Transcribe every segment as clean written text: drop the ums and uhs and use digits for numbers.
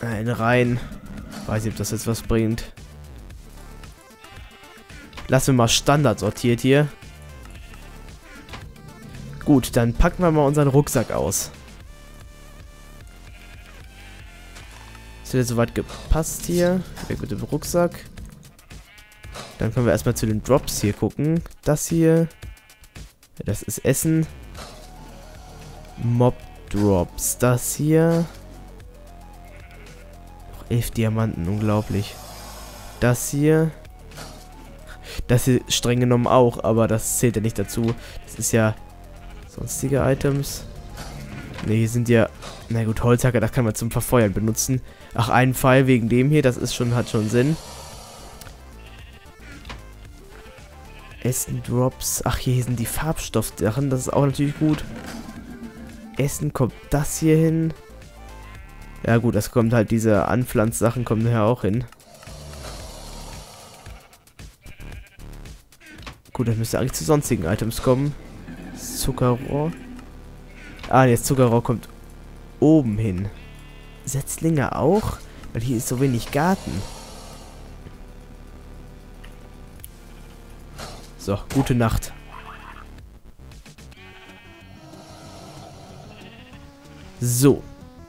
Nein, rein. Weiß nicht, ob das jetzt was bringt. Lassen wir mal Standard sortiert hier. Gut, dann packen wir mal unseren Rucksack aus. Ist der soweit gepasst hier? Weg mit dem Rucksack. Dann können wir erstmal zu den Drops hier gucken. Das hier. Das ist Essen. Mob Drops. Das hier. Noch 11 Diamanten, unglaublich. Das hier. Das hier streng genommen auch, aber das zählt ja nicht dazu. Das ist ja sonstige Items. Ne, hier sind ja... Na gut, Holzhacker, das kann man zum Verfeuern benutzen. Ach, ein Pfeil wegen dem hier, das ist schon, hat schon Sinn. Essen Drops. Ach, hier sind die Farbstoffsachen, das ist auch natürlich gut. Essen kommt das hier hin. Ja gut, das kommt halt, diese Anpflanzsachen kommen hier auch hin. Gut, das müsste eigentlich zu sonstigen Items kommen. Zuckerrohr. Ah, jetzt Zuckerrohr kommt oben hin. Setzlinge auch? Weil hier ist so wenig Garten. So, gute Nacht. So.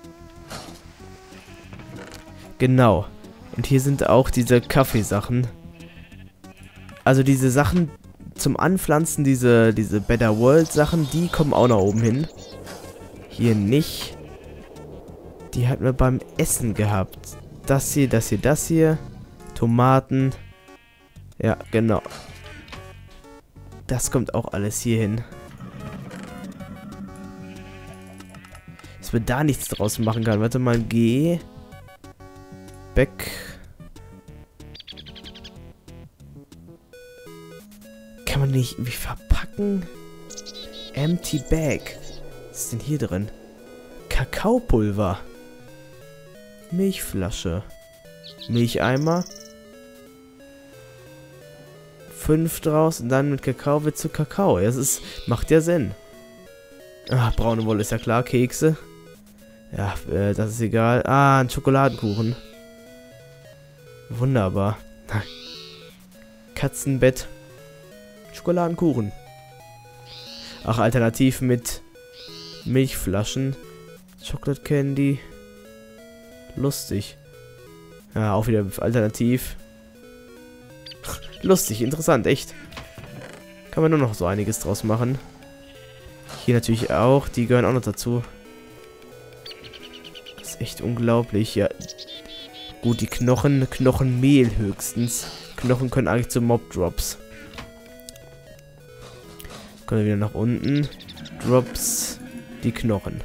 Genau. Und hier sind auch diese Kaffeesachen. Also diese Sachen zum Anpflanzen, diese Better World Sachen, die kommen auch nach oben hin. Hier nicht. Die hatten wir beim Essen gehabt. Das hier, das hier, das hier. Tomaten. Ja, genau. Das kommt auch alles hier hin. Dass wir da nichts draus machen kann. Warte mal, G. Back. Kann man nicht wie verpacken? Empty Bag. Was ist denn hier drin? Kakaopulver. Milchflasche. Milcheimer. 5 draus und dann mit Kakao wird zu Kakao. Das ist, macht ja Sinn. Ah, braune Wolle ist ja klar. Kekse. Ja, das ist egal. Ah, ein Schokoladenkuchen. Wunderbar. Katzenbett. Schokoladenkuchen. Ach, alternativ mit Milchflaschen. Chocolate Candy. Lustig. Ja, auch wieder alternativ. Lustig, interessant, echt. Kann man nur noch so einiges draus machen. Hier natürlich auch. Die gehören auch noch dazu. Das ist echt unglaublich. Ja. Gut, die Knochenmehl höchstens. Knochen können eigentlich zu Mob Drops. Kommen wir wieder nach unten. Drops. Die Knochen.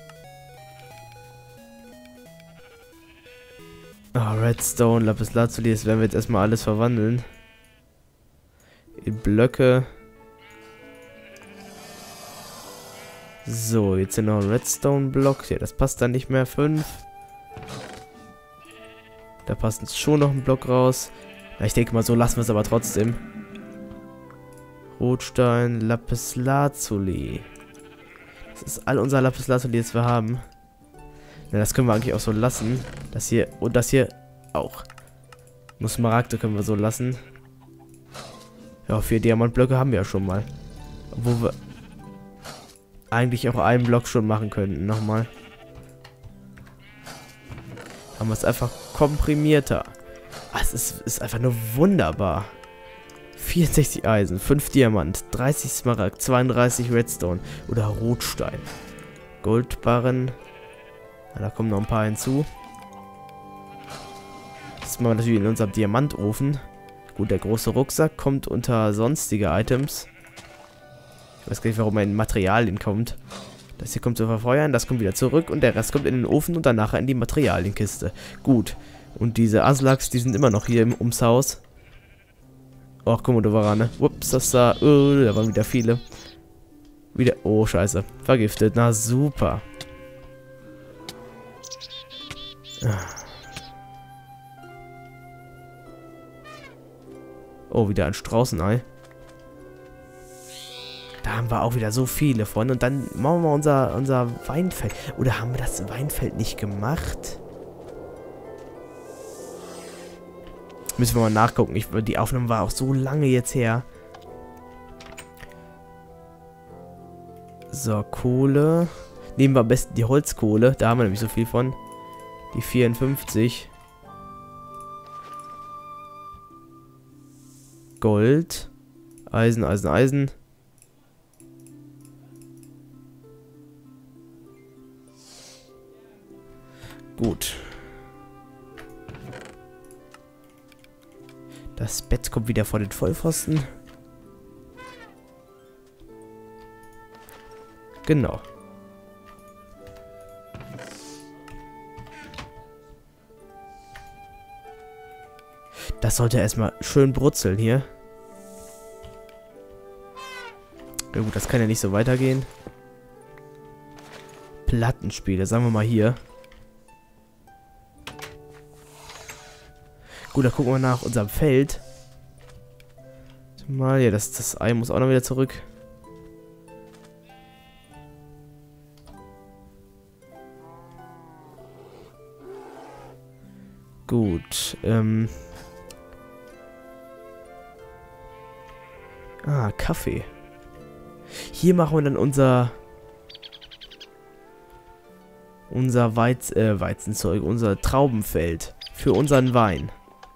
Ah, Redstone, Lapis Lazuli. Das werden wir jetzt erstmal alles verwandeln. In Blöcke. So, jetzt sind noch ein Redstone-Block. Ja, das passt dann nicht mehr. 5. Da passt uns schon noch ein Block raus. Ja, ich denke mal, so lassen wir es aber trotzdem. Rotstein, Lapis Lazuli. Das ist all unser Lapis Lazuli, das wir haben. Ja, das können wir eigentlich auch so lassen. Das hier und das hier auch. Nur Smaragde können wir so lassen. Ja, 4 Diamantblöcke haben wir ja schon mal. Wo wir eigentlich auch einen Block schon machen könnten. Nochmal. Haben wir es einfach komprimierter. Ah, es ist einfach nur wunderbar. 64 Eisen, 5 Diamant, 30 Smaragd, 32 Redstone oder Rotstein. Goldbarren. Ja, da kommen noch ein paar hinzu. Das machen wir natürlich in unserem Diamantofen. Gut, der große Rucksack kommt unter sonstige Items. Ich weiß gar nicht, warum er in Materialien kommt. Das hier kommt zu verfeuern, das kommt wieder zurück und der Rest kommt in den Ofen und dann nachher in die Materialienkiste. Gut. Und diese Aslaks, die sind immer noch hier ums Haus. Ach, guck mal, da war ne? Ups, das da. Da waren wieder viele. Wieder. Oh, scheiße. Vergiftet. Na, super. Oh, wieder ein Straußenei. Da haben wir auch wieder so viele von. Und dann machen wir mal unser Weinfeld. Oder haben wir das Weinfeld nicht gemacht? Müssen wir mal nachgucken. Die Aufnahme war auch so lange jetzt her. So, Kohle. Nehmen wir am besten die Holzkohle. Da haben wir nämlich so viel von. Die 54. Gold. Eisen, Eisen, Eisen. Gut. Das Bett kommt wieder vor den Vollpfosten. Genau. Das sollte erstmal schön brutzeln hier. Ja gut, das kann ja nicht so weitergehen. Plattenspiele, sagen wir mal hier. Gut, da gucken wir nach unserem Feld. Mal, ja, das Ei muss auch noch wieder zurück. Gut, Kaffee. Hier machen wir dann unser Weizenzeug, unser Traubenfeld für unseren Wein.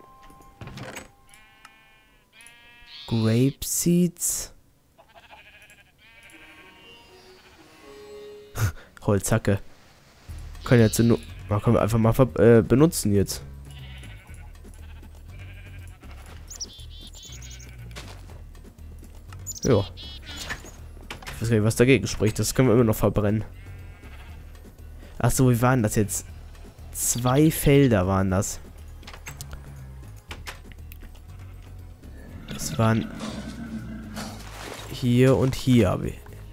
Grape Seeds. Holzhacke. Können wir einfach mal benutzen jetzt. Ja. Ich weiß gar nicht, was dagegen spricht. Das können wir immer noch verbrennen. Achso, wie waren das jetzt? 2 Felder waren das. Das waren hier und hier. Habe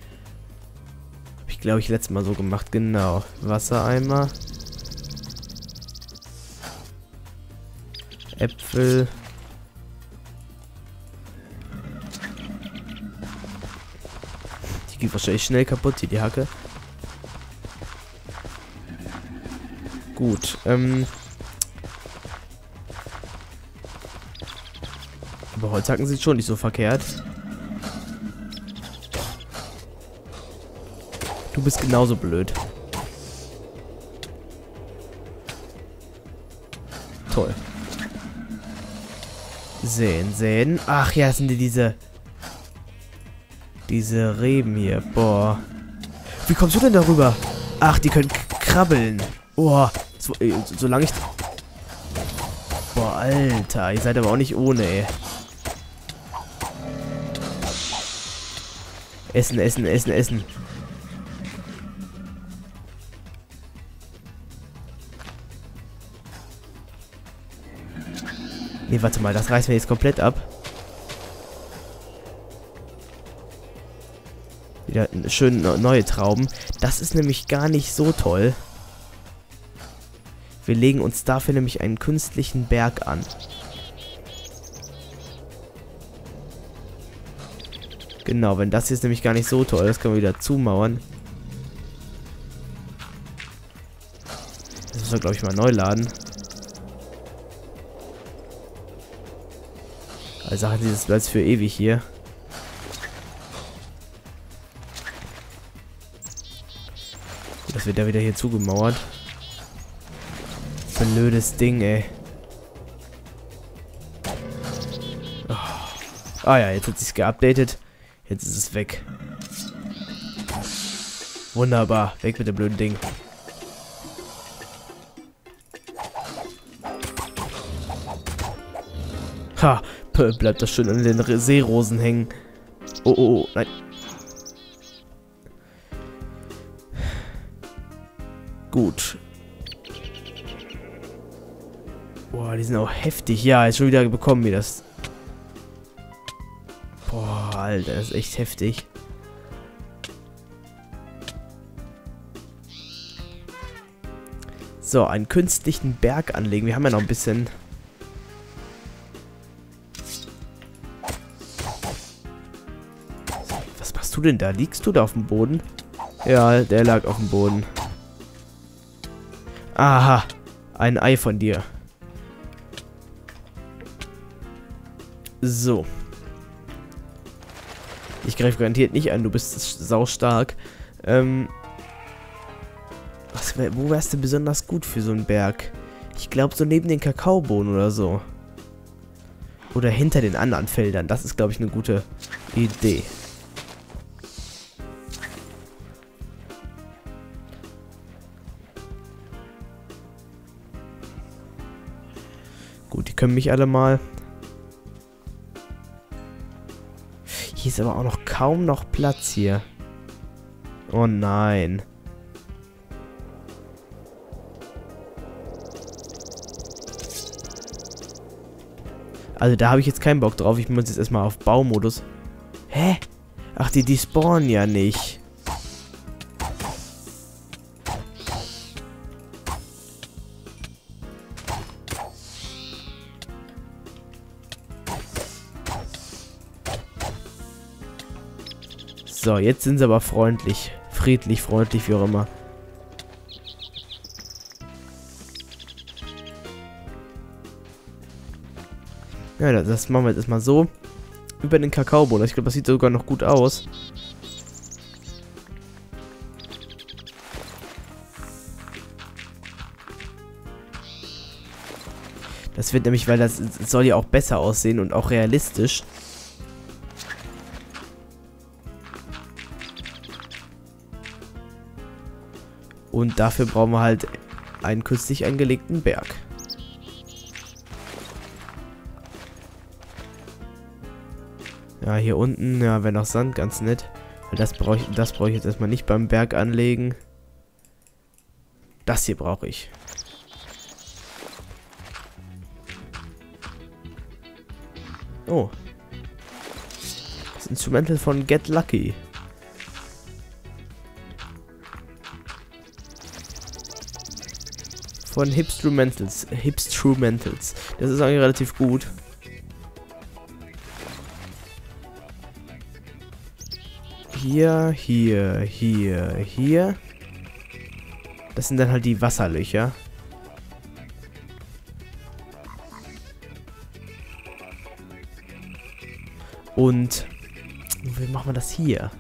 ich, glaube ich, letztes Mal so gemacht. Genau. Wassereimer. Äpfel. Die geht wahrscheinlich schnell kaputt, hier die Hacke. Gut, aber Holzhacken sieht schon nicht so verkehrt. Du bist genauso blöd. Toll. Säen. Ach ja, das sind diese Reben hier. Boah. Wie kommst du denn darüber? Ach, die können krabbeln. Boah. Solange ich... Boah, Alter. Ihr seid aber auch nicht ohne, ey. Essen. Nee, warte mal. Das reißen wir jetzt komplett ab. Wieder schön neue Trauben. Das ist nämlich gar nicht so toll. Wir legen uns dafür nämlich einen künstlichen Berg an. Genau, wenn das hier ist nämlich gar nicht so toll. Das können wir wieder zumauern. Das müssen wir, glaube ich, mal neu laden. Also Sachen, dieses bleibt für ewig hier. Das wird da wieder hier zugemauert. Blödes Ding, ey. Oh. Ah ja, jetzt hat sich's geupdatet. Jetzt ist es weg. Wunderbar. Weg mit dem blöden Ding. Ha! Bleibt das schön an den Seerosen hängen. Oh, nein. Gut. Boah, die sind auch heftig. Ja, jetzt schon wieder bekommen wir das. Boah, Alter, das ist echt heftig. So, einen künstlichen Berg anlegen. Wir haben ja noch ein bisschen. Was machst du denn da? Liegst du da auf dem Boden? Ja, der lag auf dem Boden. Aha, ein Ei von dir. So. Ich greife garantiert nicht an, du bist saustark. Wo wärst du besonders gut für so einen Berg? Ich glaube so neben den Kakaobohnen oder so. Oder hinter den anderen Feldern. Das ist, glaube ich, eine gute Idee. Gut, die können mich alle mal. Hier ist aber auch noch kaum noch Platz hier. Oh nein. Also da habe ich jetzt keinen Bock drauf. Ich muss jetzt erstmal auf Baumodus. Hä? Ach, die spawnen ja nicht. So, jetzt sind sie aber freundlich. Friedlich, freundlich, wie auch immer. Ja, das machen wir jetzt erstmal so. Über den Kakaobohnen. Ich glaube, das sieht sogar noch gut aus. Das wird nämlich, weil das soll ja auch besser aussehen und auch realistisch. Und dafür brauchen wir halt einen künstlich angelegten Berg. Ja, hier unten, ja, wäre noch Sand, ganz nett. Weil das brauche ich jetzt erstmal nicht beim Berg anlegen. Das hier brauche ich. Oh. Das Instrumental von Get Lucky. Von Hipstrumentals. Das ist eigentlich relativ gut. Hier. Das sind dann halt die Wasserlöcher. Und wie machen wir das hier?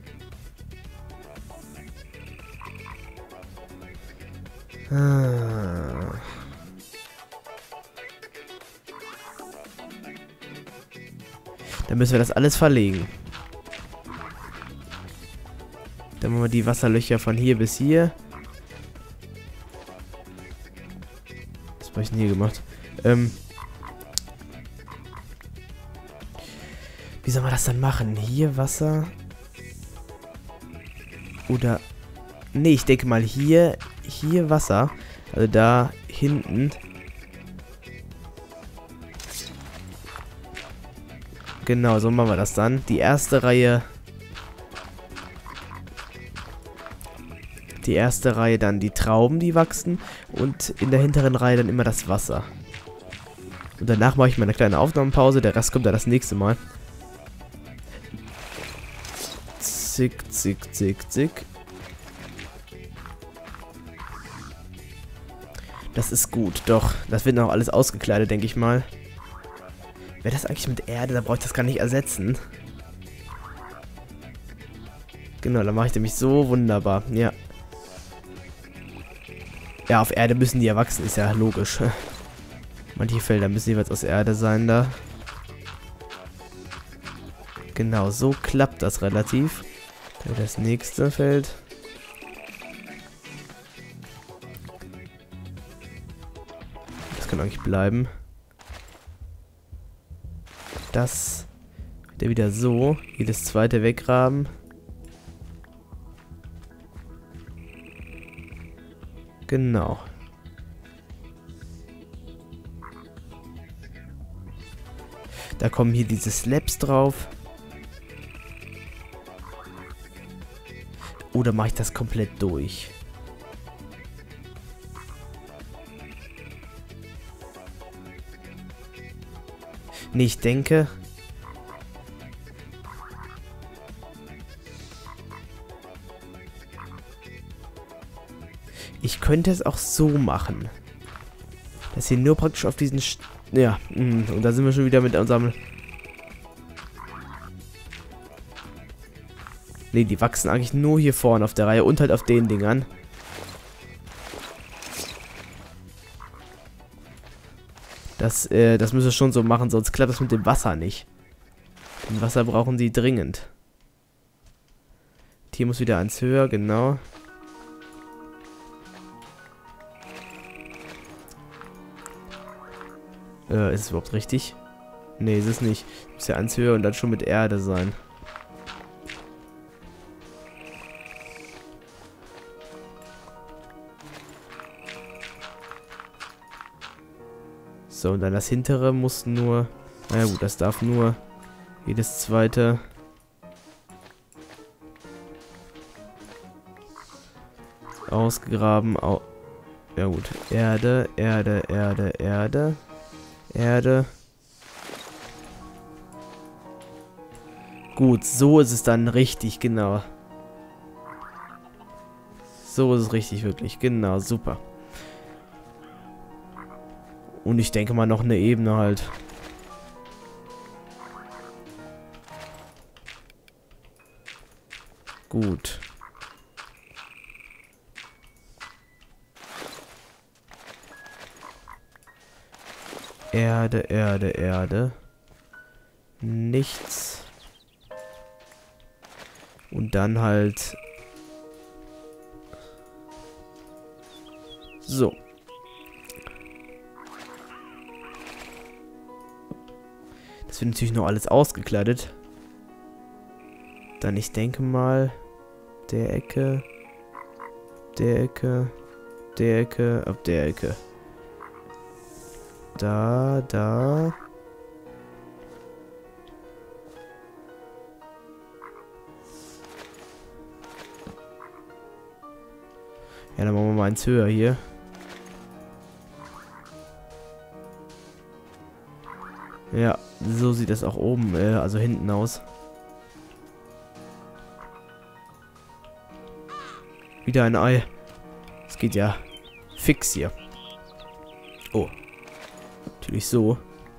Dann müssen wir das alles verlegen. Dann machen wir die Wasserlöcher von hier bis hier. Was habe ich denn hier gemacht? Wie soll man das dann machen? Hier Wasser? Oder... Nee, ich denke mal hier Wasser. Also da hinten. Genau, so machen wir das dann. Die erste Reihe dann die Trauben, die wachsen. Und in der hinteren Reihe dann immer das Wasser. Und danach mache ich mal eine kleine Aufnahmepause. Der Rest kommt dann das nächste Mal. Zick, zick, zick, zick. Das ist gut, doch. Das wird noch alles ausgekleidet, denke ich mal. Wäre das eigentlich mit Erde? Da brauche ich das gar nicht ersetzen. Genau, dann mache ich nämlich so wunderbar. Ja. Ja, auf Erde müssen die ja wachsen, ist ja logisch. Manche Felder müssen jeweils aus Erde sein da. Genau, so klappt das relativ. Dann das nächste Feld. Das kann eigentlich bleiben. Das wird wieder so. Jedes zweite weggraben. Genau. Da kommen hier diese Slabs drauf. Oder mache ich das komplett durch? Nee, ich denke... Ich könnte es auch so machen. Dass hier nur praktisch auf diesen... Ja, und da sind wir schon wieder mit unserem Ne, die wachsen eigentlich nur hier vorne auf der Reihe und halt auf den Dingern. Das müssen wir schon so machen, sonst klappt das mit dem Wasser nicht. Denn Wasser brauchen sie dringend. Hier muss wieder eins höher, genau. Ist es überhaupt richtig? Ne, ist es nicht. Muss ja eins höher und dann schon mit Erde sein. So, und dann das hintere muss nur... Naja gut, das darf nur jedes zweite... Ausgegraben. Ja gut. Erde, Erde, Erde, Erde. Erde. Gut, so ist es dann richtig, genau. So ist es richtig, wirklich. Genau, super. Und ich denke mal noch eine Ebene halt. Gut. Erde, Erde, Erde. Nichts. Und dann halt... So. Das wird natürlich noch alles ausgekleidet. Dann, ich denke mal... Der Ecke... Der Ecke... Der Ecke... Ab der Ecke. Da, da. Ja, dann machen wir mal eins höher hier. Ja, so sieht das auch oben, also hinten aus. Wieder ein Ei. Es geht ja fix hier. Oh. Natürlich so.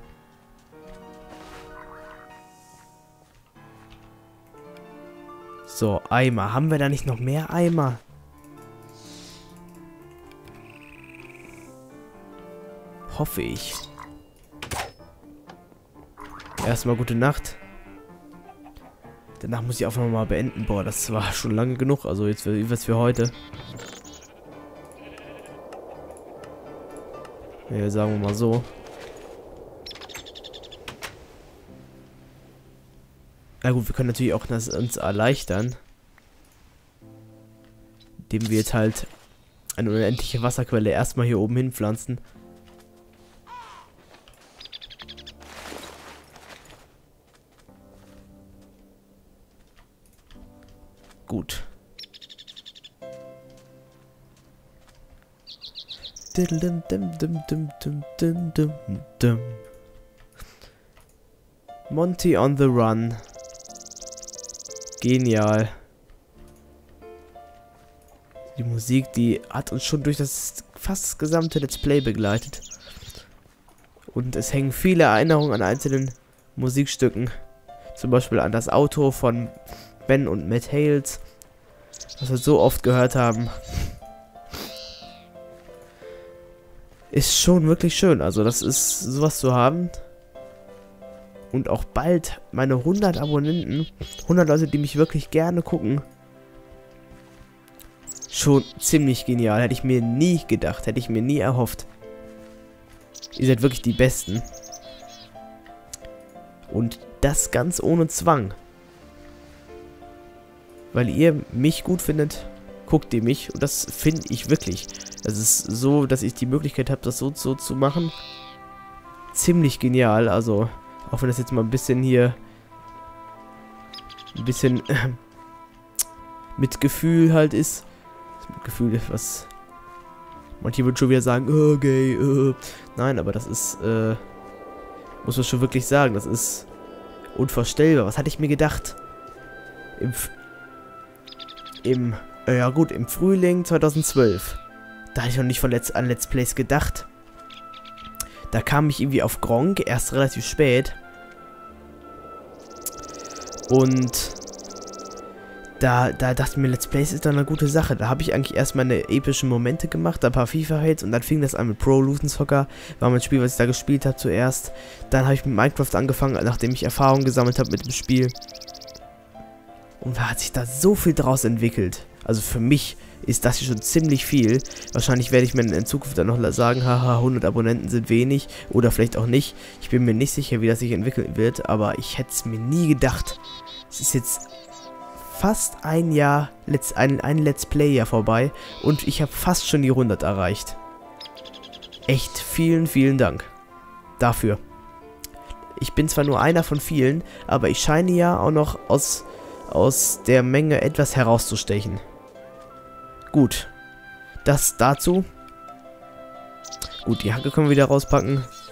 So, Eimer. Haben wir da nicht noch mehr Eimer? Hoffe ich. Erstmal gute Nacht. Danach muss ich die Aufnahme mal beenden. Boah, das war schon lange genug. Also jetzt was für heute. Ja, sagen wir mal so. Na gut, wir können natürlich auch das uns erleichtern. Indem wir jetzt halt eine unendliche Wasserquelle erstmal hier oben hinpflanzen. Gut. Monty on the Run. Genial. Die Musik, die hat uns schon durch das fast gesamte Let's Play begleitet. Und es hängen viele Erinnerungen an einzelnen Musikstücken. Zum Beispiel an das Auto von Ben und Matt Hales, was wir so oft gehört haben. Ist schon wirklich schön. Also das ist sowas zu haben. Und auch bald meine 100 Abonnenten, 100 Leute, die mich wirklich gerne gucken. Schon ziemlich genial. Hätte ich mir nie gedacht, hätte ich mir nie erhofft. Ihr seid wirklich die Besten. Und das ganz ohne Zwang. Weil ihr mich gut findet, guckt ihr mich. Und das finde ich wirklich. Das ist so, dass ich die Möglichkeit habe, das so zu machen. Ziemlich genial. Also, auch wenn das jetzt mal ein bisschen hier... Ein bisschen... mit Gefühl halt ist. Mit Gefühl, was... Manche würden schon wieder sagen, oh, gay, Nein, aber das ist, muss man schon wirklich sagen, das ist unvorstellbar. Was hatte ich mir gedacht? Ja gut, im Frühling 2012. Da hatte ich noch nicht an Let's Plays gedacht. Da kam ich irgendwie auf Gronkh, erst relativ spät. Und da dachte ich mir, Let's Plays ist dann eine gute Sache. Da habe ich eigentlich erst meine epischen Momente gemacht, ein paar FIFA-Hits und dann fing das an mit Pro Evolution Soccer, war mein Spiel, was ich da gespielt habe zuerst. Dann habe ich mit Minecraft angefangen, nachdem ich Erfahrung gesammelt habe mit dem Spiel. Und da hat sich da so viel draus entwickelt. Also für mich ist das hier schon ziemlich viel. Wahrscheinlich werde ich mir in Zukunft dann noch sagen, haha, 100 Abonnenten sind wenig oder vielleicht auch nicht. Ich bin mir nicht sicher, wie das sich entwickeln wird, aber ich hätte es mir nie gedacht. Es ist jetzt fast ein Jahr, ein Let's Play-Jahr vorbei und ich habe fast schon die 100 erreicht. Echt vielen, vielen Dank dafür. Ich bin zwar nur einer von vielen, aber ich scheine ja auch noch aus der Menge etwas herauszustechen. Gut, das dazu. Gut, die Hacke können wir wieder rauspacken.